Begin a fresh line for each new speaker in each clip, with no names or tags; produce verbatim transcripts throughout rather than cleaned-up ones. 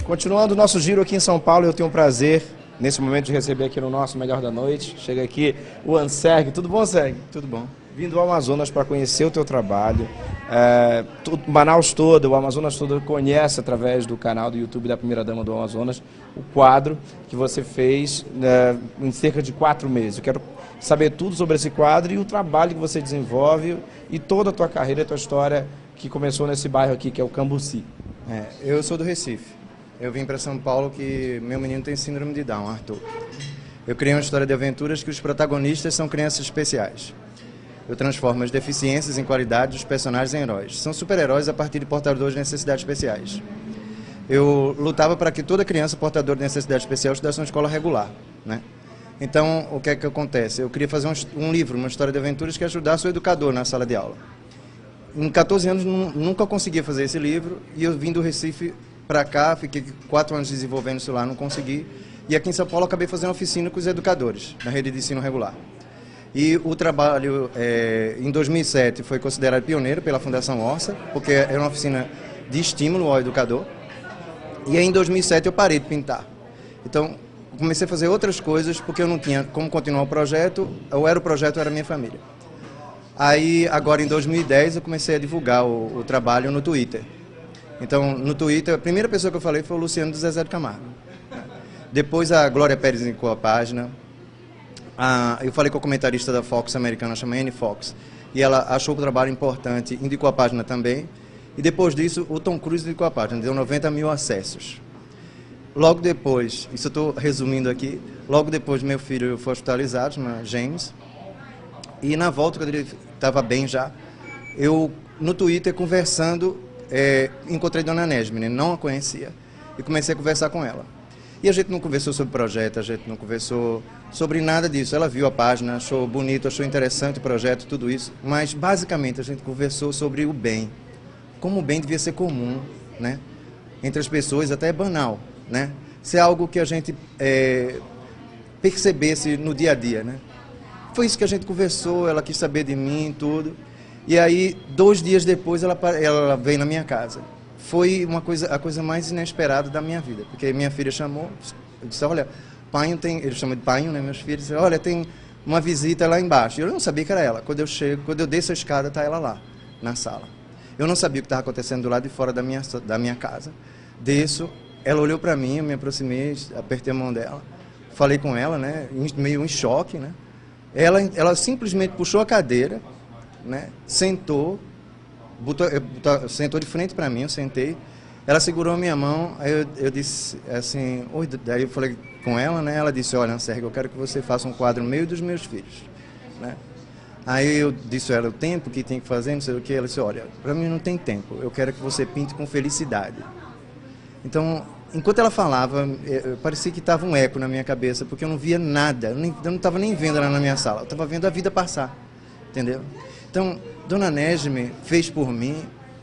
Continuando o nosso giro aqui em São Paulo, eu tenho o prazer, nesse momento, de receber aqui no nosso Melhor da Noite. Chega aqui o Anserg. Tudo bom, Anserg?
Tudo bom.
Vindo ao Amazonas para conhecer o teu trabalho. É, tudo, Manaus todo, o Amazonas todo conhece através do canal do YouTube da Primeira Dama do Amazonas o quadro que você fez é, em cerca de quatro meses. Eu quero saber tudo sobre esse quadro e o trabalho que você desenvolve e toda a tua carreira, a tua história que começou nesse bairro aqui, que é o Cambuci.
É, eu sou do Recife. Eu vim para São Paulo que meu menino tem síndrome de Down, Arthur. Eu criei uma história de aventuras que os protagonistas são crianças especiais. Eu transformo as deficiências em qualidade dos personagens em heróis. São super-heróis a partir de portadores de necessidades especiais. Eu lutava para que toda criança portadora de necessidade especial estudasse uma escola regular, né? Então, o que é que acontece? Eu queria fazer um, um livro, uma história de aventuras que ajudasse o educador na sala de aula. Em quatorze anos, nunca conseguia fazer esse livro, e eu vim do Recife para cá, fiquei quatro anos desenvolvendo isso lá, não consegui. E aqui em São Paulo, acabei fazendo oficina com os educadores, na rede de ensino regular. E o trabalho, é, em dois mil e sete, foi considerado pioneiro pela Fundação Orça, porque era uma oficina de estímulo ao educador. E aí, em dois mil e sete, eu parei de pintar. Então, comecei a fazer outras coisas, porque eu não tinha como continuar o projeto, ou era o projeto, ou era a minha família. Aí, agora, em dois mil e dez, eu comecei a divulgar o, o trabalho no Twitter. Então, no Twitter, a primeira pessoa que eu falei foi o Luciano do Zezé de Camargo. Depois, a Glória Pérez indicou a página. Ah, eu falei com a comentarista da Fox americana, chama Anne Fox, e ela achou o trabalho importante, indicou a página também. E depois disso, o Tom Cruise indicou a página, deu noventa mil acessos. Logo depois, isso eu estou resumindo aqui, logo depois meu filho foi hospitalizado, chama James, e na volta, quando ele estava bem já, eu, no Twitter, conversando, é, encontrei Dona Nesmine, não a conhecia, e comecei a conversar com ela. E a gente não conversou sobre projeto, a gente não conversou sobre nada disso. Ela viu a página, achou bonito, achou interessante o projeto, tudo isso. Mas, basicamente, a gente conversou sobre o bem. Como o bem devia ser comum, né? Entre as pessoas, até é banal, né? Ser algo que a gente é, percebesse no dia a dia, né? Foi isso que a gente conversou, ela quis saber de mim e tudo. E aí, dois dias depois, ela, ela veio na minha casa. Foi uma coisa, a coisa mais inesperada da minha vida, porque minha filha chamou, eu disse, olha, Painho tem, ele chama de Painho, né, meus filhos, disse, olha, tem uma visita lá embaixo. Eu não sabia que era ela. Quando eu chego, quando eu desço a escada, está ela lá, na sala. Eu não sabia o que estava acontecendo do lado de fora da minha, da minha casa. Desço, ela olhou para mim, eu me aproximei, apertei a mão dela, falei com ela, né, meio em choque, né. Ela, ela simplesmente puxou a cadeira, né, sentou, Botou, eu, sentou de frente para mim, eu sentei, ela segurou a minha mão, aí eu, eu disse assim, oi, daí eu falei com ela, né, ela disse, olha, Anserg, eu quero que você faça um quadro meu dos meus filhos, né. Aí eu disse a ela o tempo que tem que fazer, não sei o que, ela disse, olha, para mim não tem tempo, eu quero que você pinte com felicidade. Então, enquanto ela falava, eu, parecia que estava um eco na minha cabeça, porque eu não via nada, eu, nem, eu não estava nem vendo ela na minha sala, eu estava vendo a vida passar, entendeu? Então, Dona Nesme fez por mim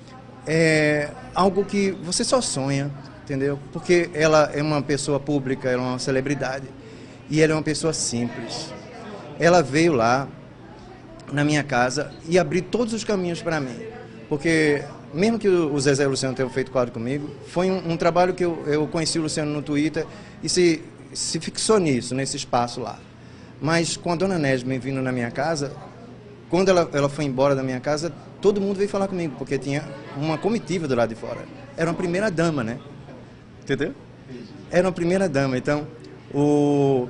é, algo que você só sonha, entendeu? Porque ela é uma pessoa pública, ela é uma celebridade, e ela é uma pessoa simples. Ela veio lá, na minha casa, e abriu todos os caminhos para mim. Porque, mesmo que o Zezé e o Luciano tenham feito quadro comigo, foi um, um trabalho que eu, eu conheci o Luciano no Twitter, e se, se fixou nisso, nesse espaço lá. Mas, com a Dona Nesme vindo na minha casa, quando ela, ela foi embora da minha casa, todo mundo veio falar comigo, porque tinha uma comitiva do lado de fora. Era uma primeira dama, né? Entendeu? Era uma primeira dama. Então, o...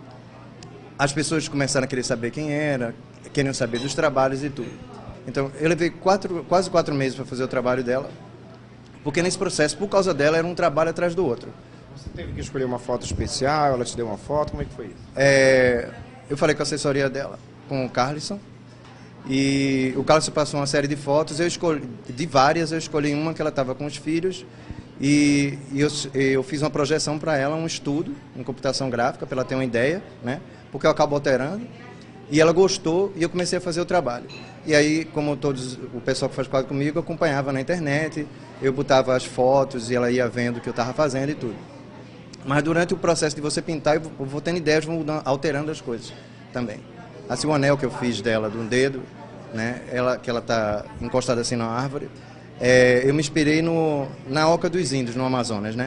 as pessoas começaram a querer saber quem era, queriam saber dos trabalhos e tudo. Então, eu levei quatro, quase quatro meses para fazer o trabalho dela, porque nesse processo, por causa dela, era um trabalho atrás do outro.
Você teve que escolher uma foto especial, ela te deu uma foto, como é que foi isso?
É... Eu falei com a assessoria dela, com o Carlisson, e o Carlos passou uma série de fotos, eu escolhi, de várias, eu escolhi uma que ela estava com os filhos, e, e eu, eu fiz uma projeção para ela, um estudo em computação gráfica, para ela ter uma ideia, né? Porque eu acabo alterando, e ela gostou, e eu comecei a fazer o trabalho. E aí, como todos o pessoal que faz quadro comigo, eu acompanhava na internet, eu botava as fotos, e ela ia vendo o que eu estava fazendo e tudo. Mas durante o processo de você pintar, eu vou tendo ideias, vou alterando as coisas também. Assim, o anel que eu fiz dela, de um dedo, né, ela, que ela está encostada assim na árvore, é, eu me inspirei no, na Oca dos Índios, no Amazonas, né?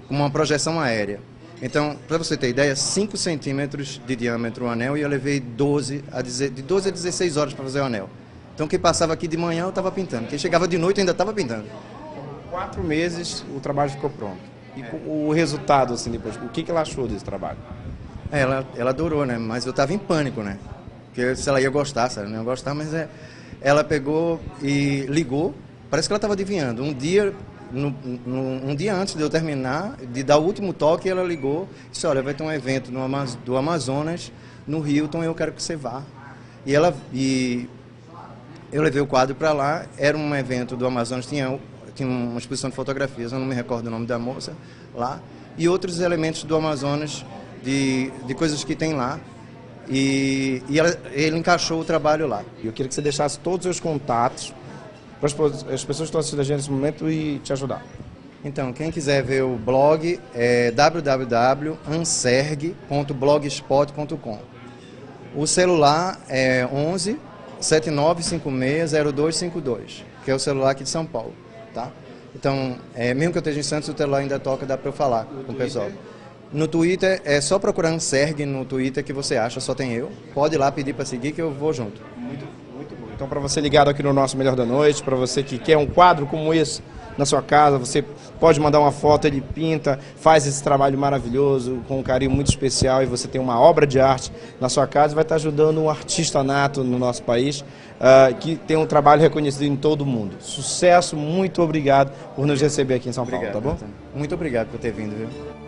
como uma projeção aérea. Então, para você ter ideia, cinco centímetros de diâmetro o anel e eu levei doze a de doze a dezesseis horas para fazer o anel. Então, quem passava aqui de manhã eu estava pintando, quem chegava de noite eu ainda estava pintando.
Quatro meses o trabalho ficou pronto. E é. o resultado, assim, depois, o que, que ela achou desse trabalho?
É, ela, ela adorou, né? Mas eu estava em pânico, né? Porque se ela ia gostar, se ela não ia gostar, mas é, ela pegou e ligou, parece que ela estava adivinhando. Um dia... No, no, um dia antes de eu terminar, de dar o último toque, ela ligou e disse, olha, vai ter um evento no Amaz do Amazonas, no Hilton, eu quero que você vá. E, ela, e eu levei o quadro para lá, era um evento do Amazonas, tinha, tinha uma exposição de fotografias, eu não me recordo o nome da moça, lá, e outros elementos do Amazonas, de, de coisas que tem lá. E, e ela, ele encaixou o trabalho lá.
Eu queria que você deixasse todos os seus contatos para as pessoas que estão assistindo a gente nesse momento e te ajudar.
Então, quem quiser ver o blog é w w w ponto anserg ponto blogspot ponto com. O celular é onze, sete nove cinco seis, zero dois cinco dois, que é o celular aqui de São Paulo, tá? Então, é, mesmo que eu esteja em Santos, o celular ainda toca, dá para eu falar com o pessoal. No Twitter, é só procurar Anserg no Twitter que você acha, só tem eu. Pode ir lá pedir para seguir que eu vou junto.
Muito, muito bom. Então, para você ligado aqui no nosso Melhor da Noite, para você que quer um quadro como esse na sua casa, você pode mandar uma foto, ele pinta, faz esse trabalho maravilhoso, com um carinho muito especial, e você tem uma obra de arte na sua casa e vai estar ajudando um artista nato no nosso país, uh, que tem um trabalho reconhecido em todo o mundo. Sucesso, muito obrigado por nos receber aqui em São
obrigado,
Paulo, tá bom?
Muito obrigado por ter vindo, viu?